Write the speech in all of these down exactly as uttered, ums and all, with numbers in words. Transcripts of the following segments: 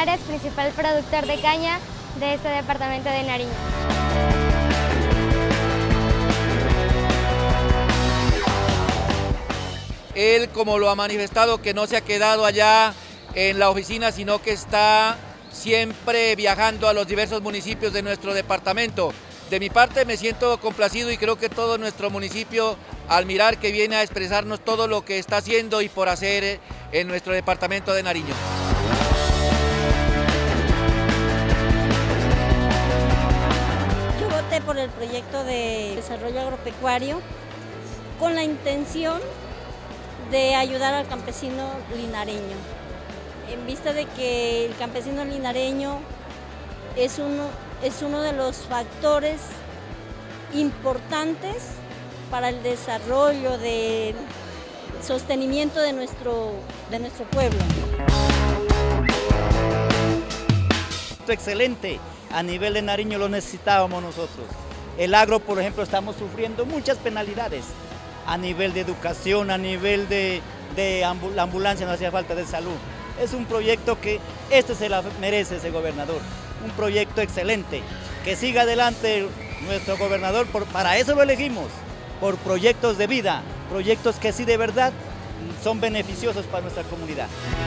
Linares, principal productor de caña de este departamento de Nariño. Él, como lo ha manifestado, que no se ha quedado allá en la oficina, sino que está siempre viajando a los diversos municipios de nuestro departamento. De mi parte me siento complacido y creo que todo nuestro municipio, al mirar que viene a expresarnos todo lo que está haciendo y por hacer en nuestro departamento de Nariño. Yo voté por el proyecto de desarrollo agropecuario con la intención de ayudar al campesino linareño, en vista de que el campesino linareño es uno, es uno de los factores importantes para el desarrollo, del sostenimiento de nuestro, de nuestro pueblo. Excelente, a nivel de Nariño lo necesitábamos nosotros. El agro, por ejemplo, estamos sufriendo muchas penalidades. A nivel de educación, a nivel de, de ambul la ambulancia, no hacía falta de salud. Es un proyecto que este se la merece ese gobernador, un proyecto excelente. Que siga adelante nuestro gobernador, por, para eso lo elegimos, por proyectos de vida, proyectos que sí de verdad son beneficiosos para nuestra comunidad.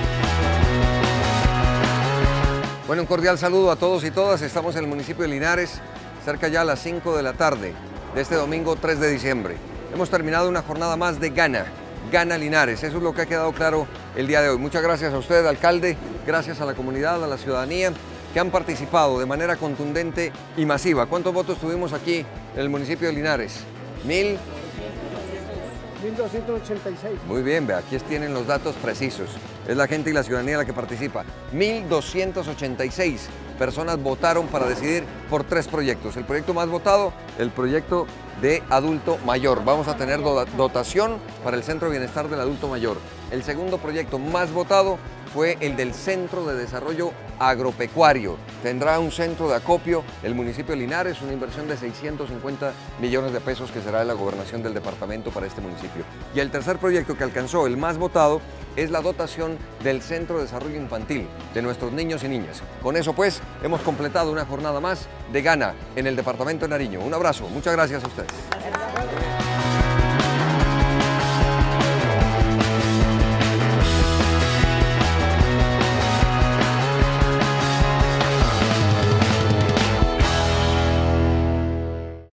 Bueno, un cordial saludo a todos y todas. Estamos en el municipio de Linares, cerca ya a las cinco de la tarde de este domingo tres de diciembre. Hemos terminado una jornada más de Gana, Gana Linares. Eso es lo que ha quedado claro el día de hoy. Muchas gracias a usted, alcalde, gracias a la comunidad, a la ciudadanía que han participado de manera contundente y masiva. ¿Cuántos votos tuvimos aquí en el municipio de Linares? ¿Mil? mil doscientos ochenta y seis. Muy bien, ve, aquí tienen los datos precisos. Es la gente y la ciudadanía la que participa. mil doscientos ochenta y seis personas votaron para decidir por tres proyectos. El proyecto más votado, el proyecto de adulto mayor. Vamos a tener dotación para el Centro de Bienestar del Adulto Mayor. El segundo proyecto más votado fue el del Centro de Desarrollo Agropecuario. Tendrá un centro de acopio el municipio de Linares, una inversión de seiscientos cincuenta millones de pesos que será de la gobernación del departamento para este municipio. Y el tercer proyecto que alcanzó el más votado es la dotación del Centro de Desarrollo Infantil de nuestros niños y niñas. Con eso pues hemos completado una jornada más de Gana en el departamento de Nariño. Un abrazo, muchas gracias a ustedes.